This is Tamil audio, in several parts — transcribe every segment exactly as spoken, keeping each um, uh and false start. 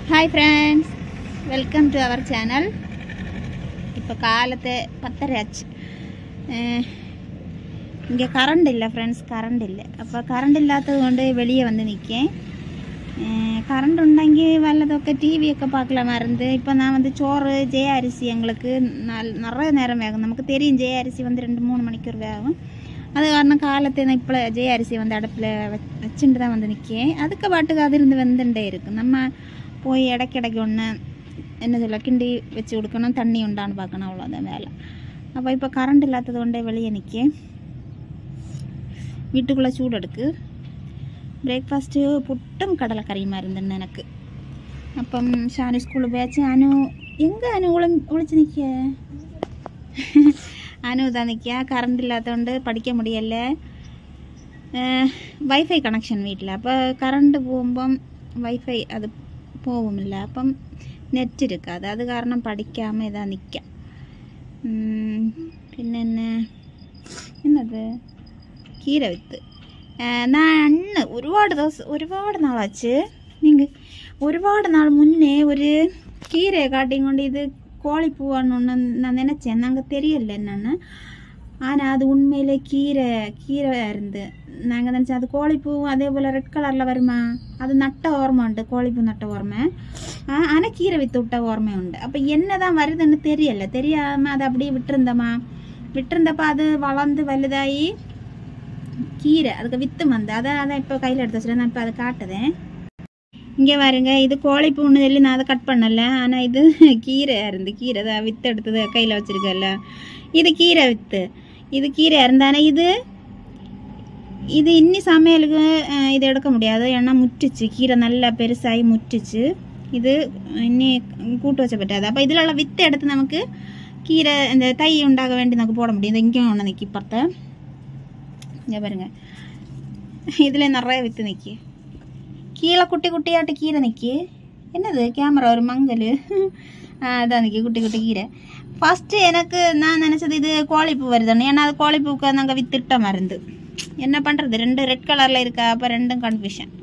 Hi friends, welcome to our channel. இப்போ காலത്തെ பத்தரை ஆச்சு. இங்கே கரண்ட் இல்லை ஃப்ரெண்ட்ஸ், கரண்ட் இல்லை. அப்போ கரண்ட் இல்லாதது കൊണ്ട് வெளியே வந்து நிற்கேன். கரண்ட் உണ്ടെങ്കിൽ வல்லതൊക്കെ டி விയൊക്കെ பார்க்கலாமா இருந்து. இப்போ நான் வந்து சோறு ஜெய அரிசி எங்களுக்கு நல் நிறைய நேரம் வேகும். நமக்கு தெரியும் ஜெய அரிசி வந்து ரெண்டு மூணு மணிக்கூர் வேகும். அது காரணம் காலத்தை நான் இப்போ ஜெய அரிசி வந்து அடுப்பில் வச்சுட்டு தான் வந்து நிற்கேன். அதுக்கு பாட்டுக்கு அது இருந்து வந்துட்டே இருக்குது. நம்ம போய் இடைக்கிடைக்கு ஒன்று என்ன சொல்ல கிண்டி வச்சு கொடுக்கணும், தண்ணி உண்டான்னு பார்க்கணும், அவ்வளோதான் வேலை. அப்போ இப்போ கரண்ட் இல்லாதது கொண்டே வெளியே நிற்க வீட்டுக்குள்ளே சூடு எடுக்கு. பிரேக்ஃபாஸ்ட்டு புட்டும் கடலைக்கறியுமா இருந்துன்னு எனக்கு. അപ്പം ഷാനു സ്കൂളിൽ പോയച്ച് അനു എങ്ക അനു ഒളി ഒളിച്ച് നിൽക്കുക. അനു ഇതാ നിൽക്കുക. കറണ്ട് ഇല്ലാത്തതുകൊണ്ട് പഠിക്കാൻ മുടിയല്ലേ. വൈഫൈ കണക്ഷൻ വീട്ടിൽ. അപ്പോൾ കറണ്ട് പോകുമ്പം വൈഫൈ അത് പോവുമില്ല. അപ്പം നെറ്റ് എടുക്കാതെ അത് കാരണം പഠിക്കാമ ഇതാ നിൽക്കാം. പിന്നെ എന്നെ എന്നത് കീര വിത്ത് ഞാൻ അന്ന് ഒരുപാട് ദിവസം ഒരുപാട് നാളാച്ച് നിങ്ങൾ ഒരുപാട് നാൾ മുന്നേ ഒരു കീരയെ കാട്ടിയും കൊണ്ട് ഇത് கோழிப்பூவான்னு நான் நினச்சேன். நாங்கள் தெரியல என்னென்னு. ஆனால் அது உண்மையிலே கீரை கீரை இருந்து நாங்கள் நினச்சோம் அது கோழிப்பூ அதே போல் ரெட் கலரில் வருமா, அது நட்ட ஓர்மை உண்டு, கோழிப்பூ நட்ட ஓர்மை. ஆனால் கீரை விற்று விட்ட ஓர்மை உண்டு. அப்போ என்ன தான் வருதுன்னு தெரியல. தெரியாமல் அதை அப்படியே விட்டுருந்தோமா. விட்டுருந்தப்போ அது வளர்ந்து வலுதாகி கீரை அதுக்கு வித்து வந்து அதை அதான் இப்போ கையில் எடுத்து வச்சுருந்தேன். நான் இப்போ அதை காட்டுதேன். இங்கே பாருங்க, இது கோழிப்பூன்னு சொல்லி நான் அதை கட் பண்ணல. ஆனால் இது கீரையாக இருந்து கீரை தான் வித்து எடுத்தது கையில் வச்சுருக்கல. இது கீரை வித்து, இது கீரையாக இருந்தானே. இது இது இன்னி சமையலுக்கு இது எடுக்க முடியாது. ஏன்னா முற்றிச்சு, கீரை நல்லா பெருசாகி முற்றிச்சு. இது இன்னி கூட்டு வச்ச பറ്റാது. அப்போ இதில் உள்ள வித்து எடுத்து நமக்கு கீரை இந்த தை உண்டாக வேண்டி நமக்கு போட முடியும். இந்த இங்கேயும் ஒன்று நிற்கி பார்த்தா இங்கே பாருங்க, இதில் நிறைய வித்து நிற்கி. கீழே குட்டி குட்டியாட்டு கீரை நிற்கி. என்னது கேமரா ஒரு மங்கல் அதான் நிற்கி குட்டி குட்டி கீரை. ஃபஸ்ட்டு எனக்கு நான் நினச்சது இது கோழிப்பூ வருதுன்னு. ஏன்னா அது கோழிப்பூக்கு நாங்கள் வித்துட்ட மருந்து. என்ன பண்ணுறது, ரெண்டு ரெட் கலரில் இருக்கா. அப்போ ரெண்டும் கன்ஃபியூஷன்.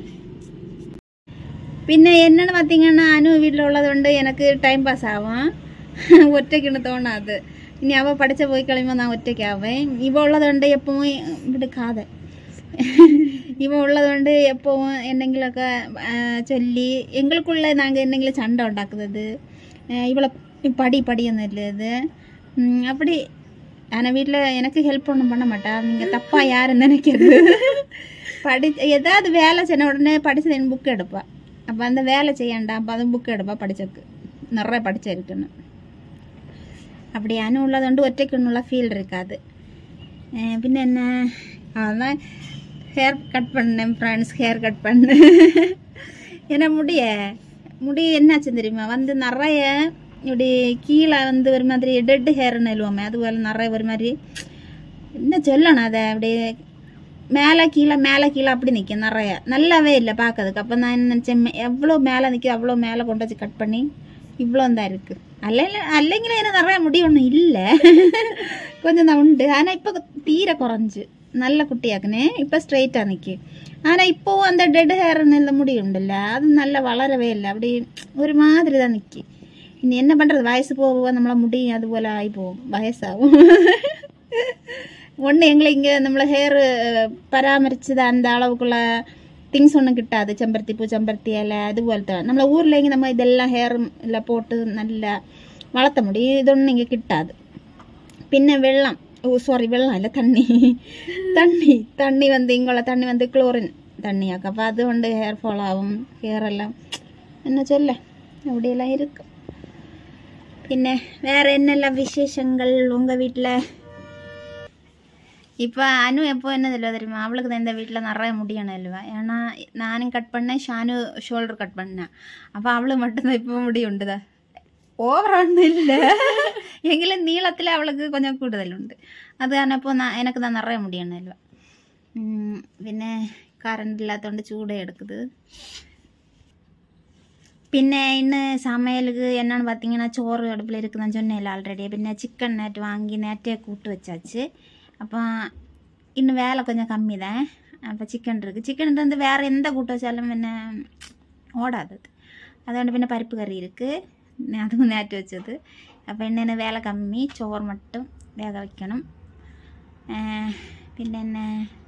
പിന്നെ என்னென்னு பார்த்தீங்கன்னா அனு வீட்டில் உள்ளது കൊണ്ട് எனக்கு டைம் பாஸ் ஆகும். ஒற்றைக்குன்னு தோணாது. இனி அவள் படித்த போய் கிளம்ப நான் ஒற்றைக்கு ஆவேன். இவள் உள்ளது കൊണ്ട് எப்பவும் விடுக்காத. இவன் உள்ளது കൊണ്ട് எப்பவும் என்னெങ്കിലൊക്കെ சொல்லி எங்களுக்குள்ளே நாங்கள் என்னெങ്കിലും சண்டை உண்டாக்குறது. இவளை படி படின்னு இல்லது அப்படி. ஆனால் வீட்டில் எனக்கு ஹெல்ப் ஒன்றும் பண்ண மாட்டா. நீங்கள் தப்பாக யாருன்னு நினைக்கிறது. படி ஏதாவது வேலை செய்ய உடனே படித்தது என் புக்கு எடுப்பா. அப்போ அந்த வேலை செய்யண்டா. அப்போ அது புக்கு எடுப்பா படித்தக்கு நிறைய படிச்சிருக்குன்னு. அப்படி அனு உள்ளது കൊണ്ട് ஒற்றைக்குன்னுள்ள ஃபீல் இருக்காது. பின்ன என்ன அதான் ஹேர் கட் பண்ணேன் ஃப்ரெண்ட்ஸ். ஹேர் கட் பண்ணு ஏன்னா முடிய முடி என்னாச்சு தெரியுமா, வந்து நிறைய இப்படி கீழே வந்து ஒரு மாதிரி டெட் ஹேர்னு எழுவோமே, அதுபோல் நிறைய ஒரு மாதிரி என்ன சொல்லணும் அதை அப்படி மேலே கீழே மேலே கீழே அப்படி நிற்கும் நிறைய. நல்லாவே இல்லை பார்க்கறதுக்கு. அப்போ நான் என்ன நினச்சேன், எவ்வளோ மேலே நிற்கும் அவ்வளோ மேலே கொண்டு வச்சு கட் பண்ணி இவ்வளோ தான் இருக்குது. அல்ல அல்லைங்களும் என்ன நிறைய முடி ஒன்றும் இல்லை, கொஞ்சம் தான் உண்டு. ஆனால் இப்போ தீரை குறைஞ்சு நல்ல குட்டியாக்குனே. இப்போ ஸ்ட்ரைட்டாக நிற்கி. ஆனால் இப்போவும் அந்த டெட் ஹேர்னு இல்லை முடி உண்டுல்ல, அது நல்லா வளரவே இல்லை. அப்படி ஒரு மாதிரி தான் நிற்கி. இனி என்ன பண்ணுறது, வயசு போவோம் நம்மளை முடி அதுபோல் ஆகி போவோம், வயசாகும். ஒன்று எங்களை இங்கே நம்மளை ஹேர் பராமரிச்சது அந்த அளவுக்குள்ள திங்ஸ் ஒன்றும் கிட்டாது. செம்பருத்தி பூ செம்பருத்தி இலை அதுபோல் தான். நம்மளை ஊரில் இங்கே நம்ம இதெல்லாம் ஹேர் இல்லை போட்டு நல்லா வளர்த்த முடியும். இது ஒன்றும் இங்கே கிட்டாது. பின்ன வெள்ளம் ஓ சாரி வெள்ளம் இல்லை தண்ணி தண்ணி தண்ணி வந்து இங்குள்ள தண்ணி வந்து குளோரின் தண்ணியாக்க. அப்போ அது கொண்டு ஹேர் ஃபால் ஆகும். ஹேர் எல்லாம் என்ன சொல்ல அப்படியெல்லாம் இருக்கும். பின்ன வேறு என்னெல்லாம் விசேஷங்கள் உங்கள் வீட்டில்? இப்போ அனு எப்போ என்ன சொல்லுவா தெரியுமா, அவளுக்கு தான் இந்த வீட்டில் நிறைய முடியணும் இல்லைவா. ஏன்னா நானும் கட் பண்ணேன், ஷானு ஷோல்டர் கட் பண்ணேன். அப்போ அவளுக்கு மட்டும்தான் இப்போ முடி உண்டுதா. ஓவரான்னு இல்லை, எங்களை நீளத்தில் அவளுக்கு கொஞ்சம் கூடுதல் உண்டு. அது ஆனப்போ நான் எனக்கு தான் நிறைய முடியணும் இல்லை. പിന്നെ കറണ്ട് ഇല്ലാത്തതുകൊണ്ട് ചൂട് എടുക്കുന്നത്. പിന്നെ ഇന്ന് സமையலுக்கு என்னன்னு பார்த்தீங்கன்னா சோறு அடுப்பில் இருக்குதுன்னு சொன்னேன் ஆல்ரெடி. പിന്നെ சிக்கன் நேற்று வாங்கி நேற்றே கூட்டு வச்சாச்சு. அப்போ இன்னும் வேலை கொஞ்சம் கம்மி தான். அப்போ சிக்கன் இருக்குது. சிக்கன் வந்து வேறு எந்த கூட்டு வச்சாலும் என்ன ஓடாது. അതുകൊണ്ട് പിന്നെ പരിപ്പ് കറി ഇരിക്ക് അതും നേറ്റ് വെച്ചത് അപ്പോൾ എണ്ണേനെ വേല കമ്മി ചോറ് മട്ടും വേഗ വയ്ക്കണം പിന്നെ എന്നെ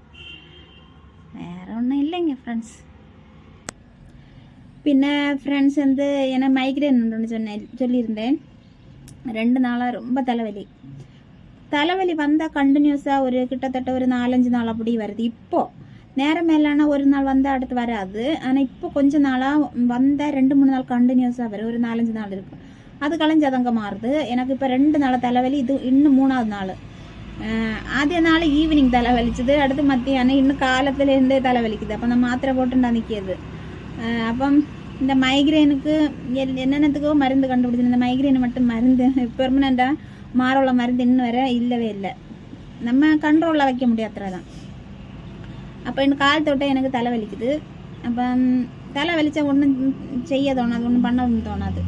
വേറെ ഒന്നും ഇല്ലെങ്കിൽ ഫ്രണ്ട്സ് പിന്നെ ஃப்ரெண்ட்ஸ் வந்து என்ன மைக்ரேன் உண்டுன்னு சொன்னேன் சொல்லியிருந்தேன் ரெண்டு நாளாக ரொம்ப தலைவலி தலைவலி வந்தால் கண்டினியூஸாக ஒரு கிட்டத்தட்ட ஒரு நாலஞ்சு நாள் அப்படி வருது இப்போது நேரம் மேலான ஒரு நாள் வந்தால் அடுத்து வராது ஆனால் இப்போ கொஞ்ச நாளாக வந்தால் ரெண்டு மூணு நாள் கண்டினியூஸாக வரும் ஒரு நாலஞ்சு நாள் இருக்கும் அது கலைஞ்சதங்க மாறுது எனக்கு இப்போ ரெண்டு நாள் தலைவலி இது இன்னும் மூணாவது நாள் ஆദ്യ நாள் ஈவினிங் தலைவலிச்சது அடுத்து மத்தியானம் இன்னும் காலத்துலேருந்தே தலைவலிக்குது அப்போ நான் மாத்திரை போட்டுண்டா நிற்கிது അപ്പം இந்த மைக்ரேனுக்கு என்னென்னத்துக்கோ மருந்து கண்டுபிடிச்சு இந்த மைக்ரேனு மட்டும் மருந்து பெர்மனண்டாக மாறுள்ள மருந்து இன்னும் வர இல்லவே இல்லை நம்ம கண்ட்ரோலில் வைக்க முடியாத தான் அப்போ இன்னும் கால் தொட்டே எனக்கு தலை வலிக்குது அப்போ தலை வலிச்சா ஒன்றும் செய்ய தோணாது ஒன்றும் பண்ணவும் தோணாது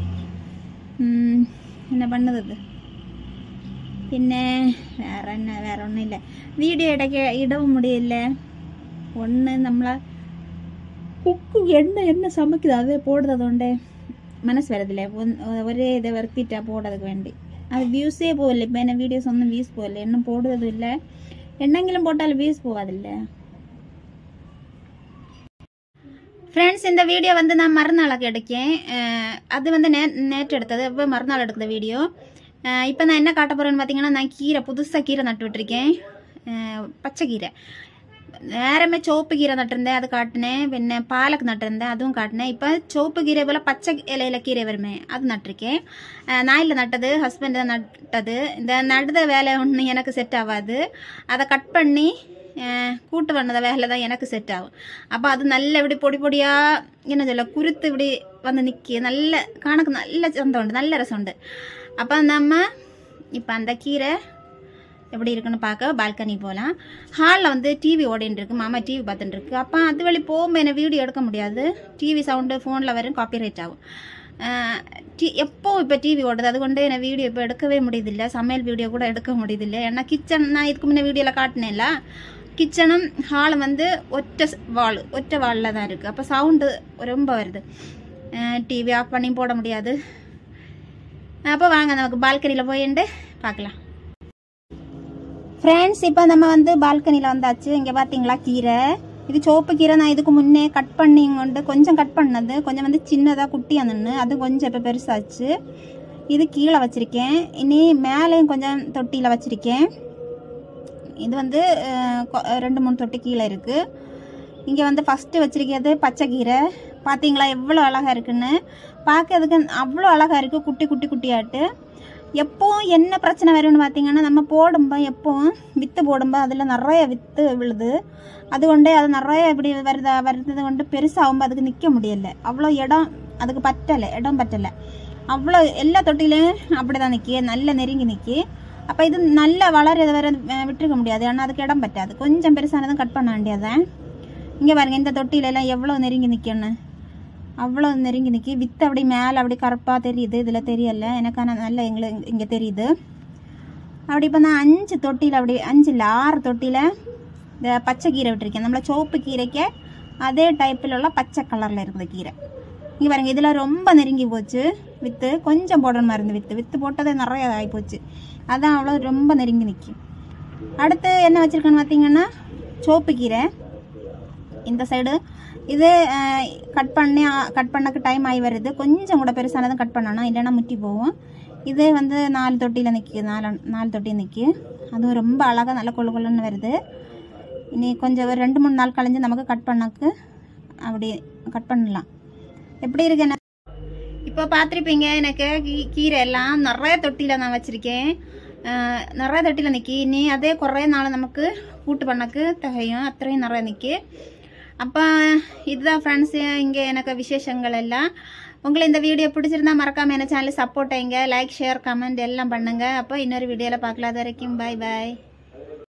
என்ன பண்ணுது പിന്നെ വേറെ என்ன வேற ஒன்றும் இல்லை வீடியோ இடைக்க இடவும் முடியல ஒன்று நம்மளை உப்பு எண்ணெய் என்ன சமைக்குது அதே போடுறதுകൊണ്ട് மனசு வரதில்லை ஒரே இதை வறுத்திட்டா போடுறதுக்கு வேண்டி அது வியூஸே போகல இப்போ என்ன வீடியோஸ் ஒன்றும் வியூஸ் போகல இன்னும் போடுறதும் இல்லை எண்ணெங்கிலும் போட்டாலும் வியூஸ் போகாதில்ல ஃப்ரெண்ட்ஸ் இந்த வீடியோ வந்து நான் மறுநாளாக எடுக்கேன் அது வந்து நே நேற்று எடுத்தது இப்போ மறுநாள் எடுக்கிற வீடியோ இப்போ நான் என்ன காட்ட போகிறேன்னு பார்த்தீங்கன்னா நான் கீரை புதுசாக கீரை நட்டு விட்டுருக்கேன் பச்சை கீரை நேரமே சோப்பு கீரை நட்டிருந்தேன் அது காட்டினேன் பின்ன பாலக்கு நட்டிருந்தேன் அதுவும் காட்டினேன் இப்போ சோப்பு கீரை போல் பச்சை இலையில கீரை வருமே அது நட்டிருக்கேன் நான் இல்லை நட்டது ஹஸ்பண்ட் தான் நட்டது இந்த நடுத வேலை ஒன்று எனக்கு செட் ஆகாது அதை கட் பண்ணி கூட்டு பண்ணத வேலை தான் எனக்கு செட் ஆகும் அப்போ அது நல்ல இப்படி பொடி பொடியாக என்ன சொல்ல குருத்து இப்படி வந்து நிற்கி நல்ல கணக்கு நல்ல சந்தம் உண்டு நல்ல ரசம் உண்டு அப்போ நம்ம இப்போ அந்த கீரை எப்படி இருக்குன்னு பார்க்க பால்கனி போகலாம் ஹாலில் வந்து டிவி ஓடின்னு இருக்கு மாமா டிவி பார்த்துட்டு இருக்கு அப்போ அது வழி போகும்போது என்ன வீடியோ எடுக்க முடியாது டிவி சவுண்டு ஃபோனில் வரும் காப்பிரைட் ஆகும் டி எப்போவும் இப்போ டிவி ஓடுது அதுகொண்டு என்ன வீடியோ இப்போ எடுக்கவே முடியுதில்லை சமையல் வீடியோ கூட எடுக்க முடியுதில்லை ஏன்னா கிச்சன் நான் இதுக்கு முன்னே வீடியோவில் காட்டினேன்ல கிச்சனும் ஹாலும் வந்து ஒற்றை வால் ஒற்றை வாலில் தான் இருக்குது அப்போ சவுண்டு ரொம்ப வருது டிவி ஆஃப் பண்ணி போட முடியாது அப்போ வாங்க நமக்கு பால்கனியில் போயிட்டு பார்க்கலாம் ஃப்ரெண்ட்ஸ் இப்போ நம்ம வந்து பால்கனியில் வந்தாச்சு இங்கே பார்த்தீங்களா கீரை இது சோப்பு கீரை நான் இதுக்கு முன்னே கட் பண்ணி கொண்டு கொஞ்சம் கட் பண்ணது கொஞ்சம் வந்து சின்னதாக குட்டியாக நின்று அது கொஞ்சம் இப்போ பெருசாச்சு இது கீழே வச்சுருக்கேன் இனி மேலேயும் கொஞ்சம் தொட்டியில் வச்சுருக்கேன் இது வந்து ரெண்டு மூணு தொட்டி கீழே இருக்குது இங்கே வந்து ஃபஸ்ட்டு வச்சுருக்கிறது பச்சை கீரை பார்த்தீங்களா எவ்வளோ அழகாக இருக்குன்னு பார்க்கறதுக்கு அவ்வளோ அழகாக இருக்குது குட்டி குட்டி குட்டியாட்டு எப்போவும் என்ன பிரச்சனை வரும்னு பார்த்தீங்கன்னா நம்ம போடும்போது எப்போவும் வித்து போடும்போது அதில் நிறைய வித்து விழுது அது கொண்டே அது நிறைய இப்படி வருதா வருது கொண்டு பெருசாகும்போது அதுக்கு நிற்க முடியலை அவ்வளோ இடம் அதுக்கு பற்றலை இடம் பற்றலை அவ்வளோ எல்லா தொட்டிலையும் அப்படி தான் நிற்கி நல்ல நெருங்கி நிற்கி அப்போ இது நல்ல வளர்றது வர விட்டுருக்க முடியாது ஆனால் அதுக்கு இடம் பற்றாது கொஞ்சம் பெருசானதும் கட் பண்ண வேண்டியதான் இங்கே பாருங்கள் இந்த தொட்டிலெல்லாம் எவ்வளோ நெருங்கி நிற்கணும் அவ்வளோ நெருங்கி நிற்கி வித்து அப்படி மேலே அப்படி கருப்பாக தெரியுது இதில் தெரியலை எனக்கான நல்ல எங்களுக்கு இங்கே தெரியுது அப்படி இப்போ நான் அஞ்சு தொட்டியில் அப்படி அஞ்சு இல்லை ஆறு தொட்டியில் இந்த பச்சை கீரை விட்டுருக்கேன் நம்மள சோப்பு கீரைக்கு அதே டைப்பில் உள்ள பச்சை கலரில் இருக்குது கீரை இங்கே பாருங்கள் இதில் ரொம்ப நெருங்கி போச்சு வித்து கொஞ்சம் போடுற மாதிரி இருந்து வித்து வித்து போட்டதே நிறைய ஆகி போச்சு அதான் அவ்வளோ ரொம்ப நெருங்கி நிற்கும் அடுத்து என்ன வச்சுருக்கேன்னு பார்த்தீங்கன்னா சோப்பு கீரை இந்த சைடு இது கட் பண்ணி கட் பண்ணக்கு டைம் ஆகி வருது கொஞ்சம் கூட பெருசானதும் கட் பண்ணணும் இல்லைன்னா முட்டி போகும் இது வந்து நாலு தொட்டியில் நிற்கி நாலு நாலு தொட்டியில் நிற்கி அதுவும் ரொம்ப அழகாக நல்ல கொள்ளு கொள்ளுன்னு வருது இனி கொஞ்சம் ஒரு ரெண்டு மூணு நாள் கழிஞ்சு நமக்கு கட் பண்ணக்கு அப்படி கட் பண்ணலாம் எப்படி இருக்கு என்ன இப்போ பார்த்துருப்பீங்க எனக்கு கீரை எல்லாம் நிறைய தொட்டியில் நான் வச்சுருக்கேன் நிறைய தொட்டியில் நிற்கி இனி அதே குறைய நாள் நமக்கு கூட்டு பண்ணக்கு தகையும் அத்தனையும் நிறைய நிற்கி அப்போ இதுதான் ஃப்ரெண்ட்ஸு இங்கே எனக்கு விசேஷங்கள் எல்லாம் உங்களுக்கு இந்த வீடியோ பிடிச்சிருந்தா மறக்காமல் என்ன சேனல் சப்போர்ட் ஆகிங்க லைக் ஷேர் கமெண்ட் எல்லாம் பண்ணுங்கள் அப்போ இன்னொரு வீடியோவில் பார்க்கலாம் அது வரைக்கும் பாய் பாய்